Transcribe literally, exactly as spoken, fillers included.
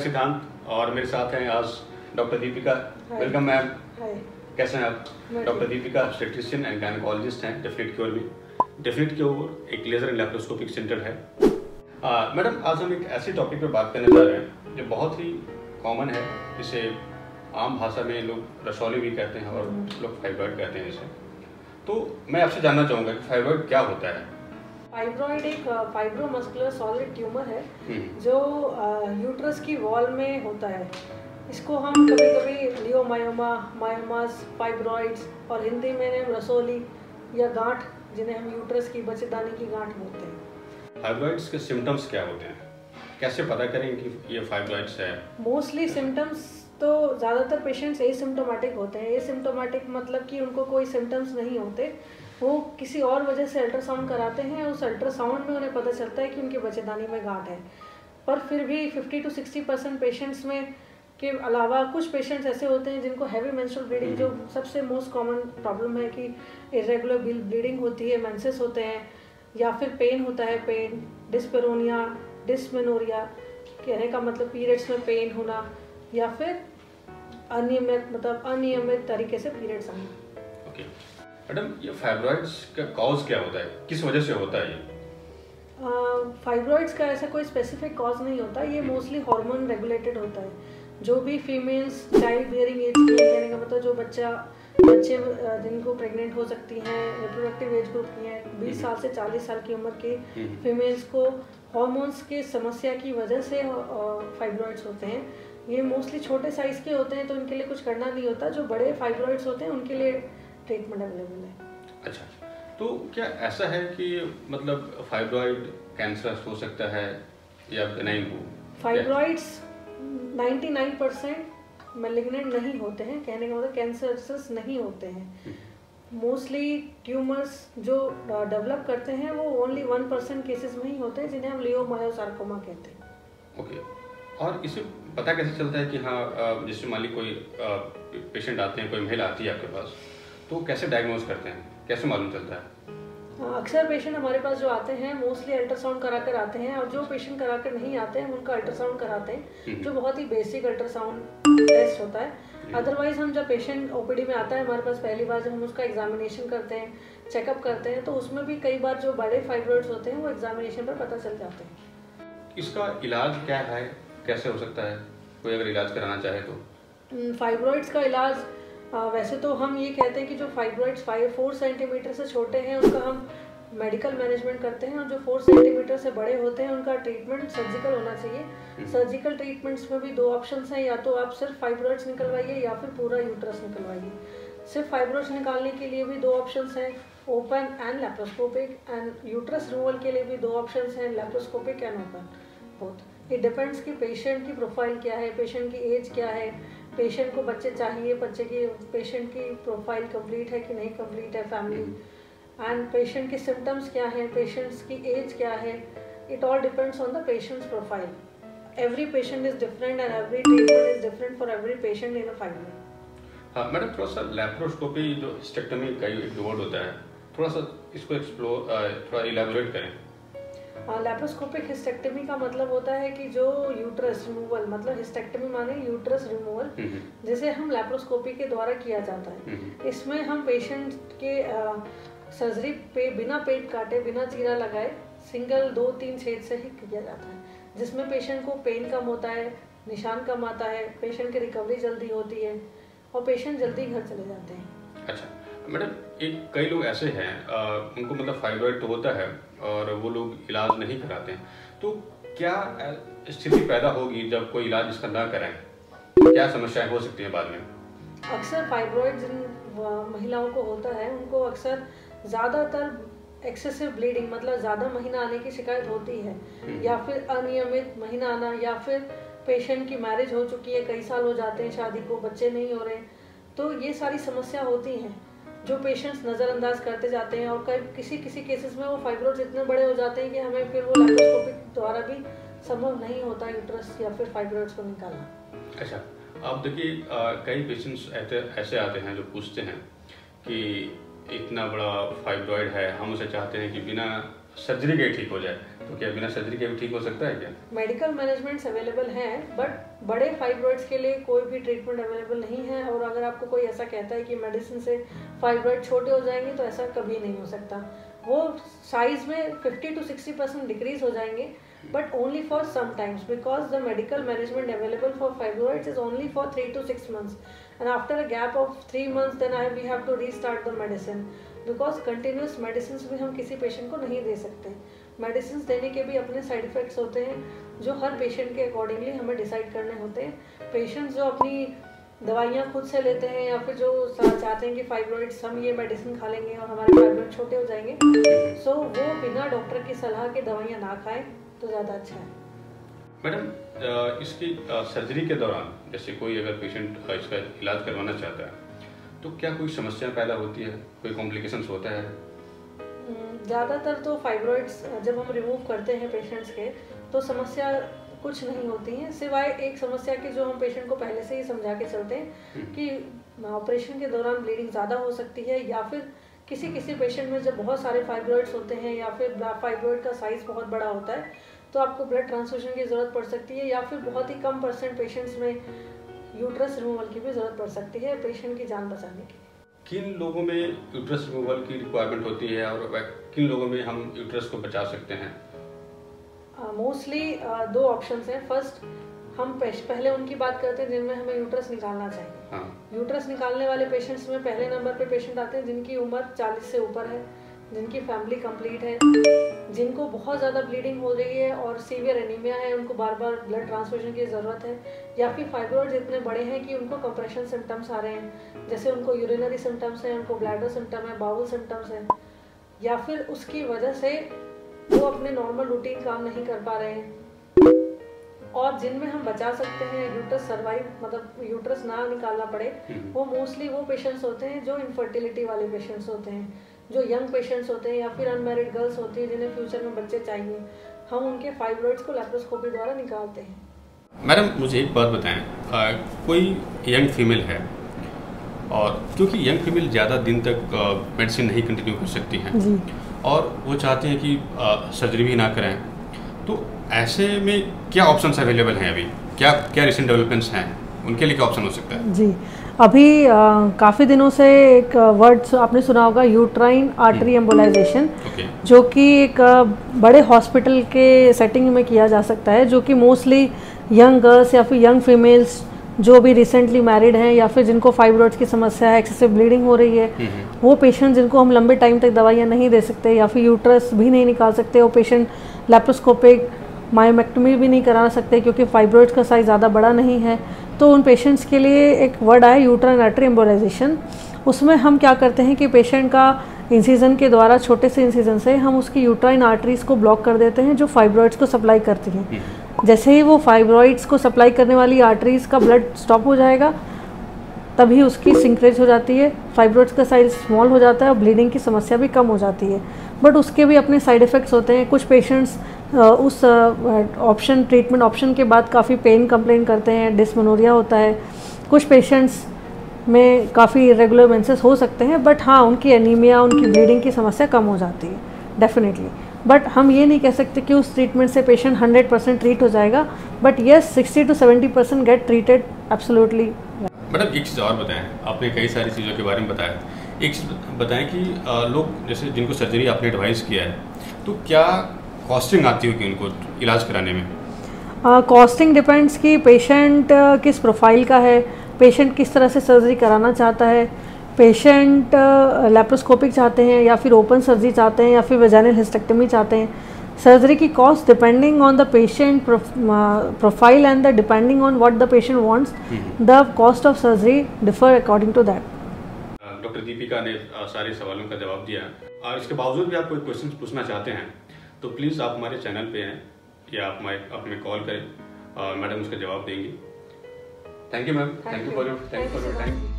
सिद्धांत और मेरे साथ हैं आज डॉक्टर दीपिका। Welcome ma'am. कैसे हैं आप? Doctor Deepika obstetrician and gynaecologist हैं डेफिनेट क्योर में। डेफिनेट क्योर एक लेजर एंड लैप्रोस्कोपिक सेंटर है। मैडम, आज हम एक ऐसे टॉपिक पर बात करने जा रहे हैं जो बहुत ही कॉमन है, जिसे आम भाषा में लोग रसौली भी कहते हैं और लोग फाइब्रॉइड कहते हैं इसे। तो मैं आपसे जानना चाहूँगा कि फाइब्रॉइड क्या होता है? फाइब्रॉइड एक फाइब्रोमस्कुलर सॉलिड ट्यूमर है जो यूट्रस की वॉल में होता है। इसको हम कभी कभी लियोमायोमा, मायोमास, फाइब्रॉइड्स और हिंदी में हम रसौली या गांठ, जिन्हें हम यूट्रस की बच्चेदानी की गांठ बोलते हैं। फाइब्रॉइड्स के सिम्टम्स क्या होते हैं? कैसे पता करें कि ये फाइब्रॉइड्स है? मोस्टली सिम्टम्स तो ज़्यादातर पेशेंट्स एसिम्प्टोमेटिक होते हैं। एसिम्प्टोमेटिक मतलब कि उनको कोई सिम्टम्स नहीं होते, वो किसी और वजह से अल्ट्रासाउंड कराते हैं, उस अल्ट्रासाउंड में उन्हें पता चलता है कि उनकी बच्चेदानी में गांठ है। पर फिर भी fifty to sixty percent patients में के अलावा कुछ पेशेंट्स ऐसे होते हैं जिनको हैवी मेंस्ट्रुअल ब्लीडिंग, जो सबसे मोस्ट कॉमन प्रॉब्लम है कि इरेगुलर ब्लीडिंग होती है, मेंसेस होते हैं, या फिर पेन होता है, पेन, डिस्पेरोनिया, डिस्मेनोरिया, कहने का मतलब पीरियड्स में पेन होना, या फिर अनियमित मतलब अनियमित तरीके से पीरियड्स आना। ओके मैडम, ये फाइब्रॉइड्स का कॉज क्या होता है, किस वजह से होता है ये? फाइब्रॉइड्स का ऐसा कोई स्पेसिफिक कॉज नहीं होता, ये मोस्टली हार्मोन रेगुलेटेड होता है। जो भी फीमेल्स चाइल्ड बियरिंग एज की, कहने का मतलब जो बच्चा बच्चे जिनको प्रेग्नेंट हो सकती हैं, रिप्रोडक्टिव एज ग्रुप की हैं, बीस साल से चालीस साल की उम्र के फीमेल्स को हार्मोन्स के समस्या की वजह से फाइब्रॉइड्स होते हैं। ये मोस्टली छोटे साइज के होते हैं तो इनके लिए कुछ करना नहीं होता। जो बड़े फाइब्रॉइड्स होते हैं उनके लिए ट्रीटमेंट अवेलेबल है। अच्छा, तो क्या ऐसा है कि मतलब फाइब्रॉइड कैंसर हो सकता है या नहीं हो? फाइब्रॉइड्स निन्यानवे परसेंट मैलिग्नेंट नहीं होते हैं, कहने का मतलब कैंसरस नहीं होते हैं। मोस्टली ट्यूमर्स जो डेवलप करते हैं वो ओनली वन परसेंट केसेस में ही होते हैं, जिन्हें हम लियोमायोसार्कोमा कहते हैं। ओके, और इसे पता कैसे चलता है कि हाँ, जैसे मान ली कोई पेशेंट आते हैं, कोई महिला आती है आपके पास, तो कैसे डायग्नोज करते हैं, कैसे मालूम चलता है? अक्सर पेशेंट हमारे पास जो आते हैं मोस्टली अल्ट्रासाउंड करा कर आते हैं, और जो पेशेंट करा कर नहीं आते हैं उनका अल्ट्रासाउंड कराते हैं, जो बहुत ही बेसिक अल्ट्रासाउंड टेस्ट होता है। अदरवाइज हम जब पेशेंट ओपीडी में आता है हमारे पास पहली बार, जब हम उसका एग्जामिनेशन करते हैं, चेकअप करते हैं, तो उसमें भी कई बार जो बड़े फाइब्रॉइड्स होते हैं वो एग्जामिनेशन पर पता चल जाते हैं। इसका इलाज क्या है, कैसे हो सकता है, कोई अगर इलाज कराना चाहे तो? फाइब्रॉइड्स का इलाज आ, वैसे तो हम ये कहते हैं कि जो फाइब्रॉइड्स फाइव फोर सेंटीमीटर से छोटे हैं उनका हम मेडिकल मैनेजमेंट करते हैं, और जो फोर सेंटीमीटर से बड़े होते हैं उनका ट्रीटमेंट सर्जिकल होना चाहिए। सर्जिकल ट्रीटमेंट्स में भी दो ऑप्शंस हैं, या तो आप सिर्फ फाइब्रॉइड्स निकलवाइए या फिर पूरा यूट्रस निकलवाइए। सिर्फ फाइब्रॉइड्स निकालने के लिए भी दो ऑप्शंस हैं, open and laparoscopic, and uterus removal के लिए भी दो ऑप्शंस हैं, laparoscopic and open, both. It depends कि पेशेंट की प्रोफाइल क्या है, पेशेंट की एज क्या है, पेशेंट को बच्चे चाहिए, बच्चे की पेशेंट की प्रोफाइल कंप्लीट है कि नहीं कंप्लीट है, फैमिली, एंड पेशेंट के सिम्टम्स क्या हैं, पेशेंट्स की एज क्या है। It all depends on the patients profile. Every patient is different and every treatment is different for every patient in a fibroid. हाँ मैडम, थोड़ा सा लैप्रोस्कोपी जो हिस्टेक्टोमी का एक वर्ड होता है, थोड़ा सा इसको एक्सप्लोर थोड़ा इलैबोरेट करें। लैप्रोस्कोपिक हिस्टेक्टमी का मतलब होता है कि जो यूट्रस रिमूवल, मतलब हिस्टेक्टमी माने यूट्रस रिमूवल, जिसे हम लैप्रोस्कोपी के द्वारा किया जाता है। इसमें हम पेशेंट के सर्जरी पे बिना पेट काटे, बिना चीरा लगाए, सिंगल दो तीन छेद से ही किया जाता है, जिसमें पेशेंट को पेन कम होता है, निशान कम आता है, पेशेंट की रिकवरी जल्दी होती है और पेशेंट जल्दी घर चले जाते हैं। अच्छा मैडम, एक कई लोग ऐसे हैं उनको मतलब फाइब्रॉइड तो होता है और वो लोग इलाज नहीं कराते हैं, तो क्या स्थिति पैदा होगी जब कोई इलाज इसका ना कराएं? क्या समस्याएं हो सकती हैं बाद में? अक्सर फाइब्रॉइड जिन महिलाओं को होता है उनको अक्सर ज़्यादातर एक्सेसिव ब्लीडिंग, मतलब ज़्यादा महीना आने की शिकायत होती है, या फिर अनियमित महीना आना, या फिर पेशेंट की मैरिज हो चुकी है, कई साल हो जाते हैं शादी को, बच्चे नहीं हो रहे, तो ये सारी समस्या होती हैं जो पेशेंट्स नज़रअंदाज करते जाते हैं, और कई किसी किसी केसेस में वो फाइब्रॉइड्स इतने बड़े हो जाते हैं कि हमें फिर वो लैप्रोस्कोपिक द्वारा भी संभव नहीं होता यूट्रस या फिर फाइब्रॉइड्स को निकालना। अच्छा, आप देखिए कई पेशेंट्स ऐसे ऐसे आते हैं जो पूछते हैं कि इतना बड़ा फाइब्रॉइड है, हम उसे चाहते हैं कि बिना सर्जरी के ठीक हो जाए, तो क्या बिना सर्जरी के भी ठीक हो सकता है क्या? मेडिकल मैनेजमेंट्स अवेलेबल हैं, बट बड़े फाइब्रॉइड्स के लिए कोई भी ट्रीटमेंट अवेलेबल नहीं है। और अगर आपको कोई ऐसा कहता है कि मेडिसिन से फाइब्रॉइड छोटे हो जाएंगे, तो ऐसा कभी नहीं हो सकता। वो साइज में fifty to sixty percent decrease हो जाएंगे, but only for some times, because the medical management available for fibroids is only for three to six months, and after a gap of three months then I we have to restart the medicine, because continuous medicines भी हम किसी patient को नहीं दे सकते। Medicine देने के भी अपने साइड इफ़ेक्ट्स होते हैं, जो हर पेशेंट के अकॉर्डिंगली हमें डिसाइड करने होते हैं। पेशेंट्स जो अपनी दवाइयाँ खुद से लेते हैं या फिर जो चाहते हैं कि फाइब्रॉइड्स हम ये मेडिसिन खा लेंगे और हमारे फाइब्रॉइड छोटे हो जाएंगे, सो so, वो बिना डॉक्टर की सलाह के दवाइयाँ ना खाएं तो ज़्यादा अच्छा है। मैडम, इसकी सर्जरी के दौरान जैसे कोई अगर पेशेंट इसका इलाज करवाना चाहता है, तो क्या कोई समस्या पैदा होती है, कोई कॉम्प्लिकेशंस होता है? ज़्यादातर तो फाइब्रॉइड्स जब हम रिमूव करते हैं पेशेंट्स के, तो समस्या कुछ नहीं होती है, सिवाय एक समस्या की जो हम पेशेंट को पहले से ही समझा के चलते हैं कि ऑपरेशन के दौरान ब्लीडिंग ज़्यादा हो सकती है, या फिर किसी किसी पेशेंट में जब बहुत सारे फाइब्रॉइड्स होते हैं या फिर फाइब्रॉइड का साइज़ बहुत बड़ा होता है, तो आपको ब्लड ट्रांसफ्यूजन की ज़रूरत पड़ सकती है, या फिर बहुत ही कम परसेंट पेशेंट्स में यूट्रस रिमूवल की भी ज़रूरत पड़ सकती है पेशेंट की जान बचाने की। किन लोगों में यूट्रस रिमूवल की रिक्वायरमेंट होती है और किन लोगों में हम यूट्रस को बचा सकते हैं? मोस्टली uh, uh, दो ऑप्शंस हैं। फर्स्ट, हम पहले उनकी बात करते हैं जिनमें हमें यूट्रस निकालना चाहिए। हाँ। यूट्रस निकालने वाले पेशेंट्स में पहले नंबर पे पेशेंट आते हैं जिनकी उम्र चालीस से ऊपर है, जिनकी फैमिली कंप्लीट है, जिनको बहुत ज़्यादा ब्लीडिंग हो रही है और सीवियर एनीमिया है, उनको बार बार ब्लड ट्रांसफ्यूजन की ज़रूरत है, या फिर फाइब्रॉइड्स इतने बड़े हैं कि उनको कंप्रेशन सिम्टम्स आ रहे हैं, जैसे उनको यूरिनरी सिम्टम्स हैं, उनको ब्लैडर सिम्टम है, बाउल सिम्टम्स हैं, या फिर उसकी वजह से वो अपने नॉर्मल रूटीन काम नहीं कर पा रहे हैं। और जिनमें हम बचा सकते हैं यूट्रस सर्वाइव, मतलब यूट्रस ना निकालना पड़े, वो मोस्टली वो पेशेंट्स होते हैं जो इनफर्टिलिटी वाले पेशेंट्स होते हैं, जो यंग पेशेंट्स होते हैं, या फिर अनमैरिड गर्ल्स होती हैं जिन्हें फ्यूचर में बच्चे चाहिए। हम उनके फाइब्रॉइड्स को लैप्रोस्कोपी द्वारा निकालते हैं। मैडम, मुझे एक बात बताएं, आ, कोई यंग फीमेल है और क्योंकि यंग फीमेल ज़्यादा दिन तक मेडिसिन नहीं कंटिन्यू कर सकती हैं जी, और वो चाहते हैं कि सर्जरी भी ना कराएं, तो ऐसे में क्या ऑप्शंस अवेलेबल हैं अभी? क्या क्या रिसेंट डेवलपमेंट्स हैं, उनके लिए क्या ऑप्शन हो सकता है? जी, अभी काफ़ी दिनों से एक वर्ड आपने सुना होगा, यूट्राइन आर्टरी एम्बोलाइजेशन, जो कि एक आ, बड़े हॉस्पिटल के सेटिंग में किया जा सकता है, जो कि मोस्टली यंग गर्ल्स या फिर यंग फीमेल्स जो भी रिसेंटली मैरिड हैं या फिर जिनको फाइब्रॉइड्स की समस्या है, एक्सेसिव ब्लीडिंग हो रही है, वो पेशेंट जिनको हम लंबे टाइम तक दवाइयाँ नहीं दे सकते या फिर यूट्रस भी नहीं निकाल सकते, वो पेशेंट लैप्रोस्कोपिक मायोमेक्टोमी भी नहीं करा सकते क्योंकि फाइब्रॉइड्स का साइज़ ज़्यादा बड़ा नहीं है, तो उन पेशेंट्स के लिए एक वर्ड आया यूट्राइन आर्टरी एम्बोलाइजेशन। उसमें हम क्या करते हैं कि पेशेंट का इंसिजन के द्वारा, छोटे से इंसिजन से हम उसकी यूट्राइन आर्टरीज़ को ब्लॉक कर देते हैं जो फाइब्रॉइड्स को सप्लाई करती हैं। जैसे ही वो फाइब्रॉइड्स को सप्लाई करने वाली आर्टरीज़ का ब्लड स्टॉप हो जाएगा, तभी उसकी सिंक्रेज हो जाती है, फाइब्रॉइड्स का साइज स्मॉल हो जाता है और ब्लीडिंग की समस्या भी कम हो जाती है। बट उसके भी अपने साइड इफ़ेक्ट्स होते हैं। कुछ पेशेंट्स उस ऑप्शन ट्रीटमेंट ऑप्शन के बाद काफ़ी पेन कंप्लेन करते हैं, डिस्मेनोरिया होता है। कुछ पेशेंट्स में काफ़ी इरेगुलर मेंसेस हो सकते हैं, बट हाँ, उनकी एनीमिया, उनकी ब्लीडिंग की समस्या कम हो जाती है डेफिनेटली। बट हम ये नहीं कह सकते कि उस ट्रीटमेंट से पेशेंट हंड्रेड परसेंट ट्रीट हो जाएगा, but yes sixty to seventy percent get treated absolutely. Madam, एक चीज़ और बताएं, आपने कई सारी चीज़ों के बारे में बताया, एक चीज़ बताएं कि लोग जैसे जिनको सर्जरी आपने एडवाइस किया है, तो क्या कॉस्टिंग आती होगी उनको इलाज कराने में? कॉस्टिंग uh, डिपेंड्स कि पेशेंट uh, किस प्रोफाइल का है, पेशेंट किस तरह से सर्जरी कराना चाहता है, पेशेंट लैप्रोस्कोपिक uh, चाहते हैं या फिर ओपन सर्जरी चाहते हैं या फिर वेजाइनल हिस्टेक्टमी चाहते हैं। सर्जरी की cost depending on the patient profile and the depending on what the patient wants, the cost of surgery differ according to that. Doctor Deepika ने सारे सवालों का जवाब दिया, और इसके बावजूद भी आप कोई क्वेश्चन पूछना चाहते हैं तो प्लीज़ आप हमारे चैनल पे हैं या आप आप हमें कॉल करें और मैडम उसका जवाब देंगी। Thank you ma'am, thank you for your thank you for your time.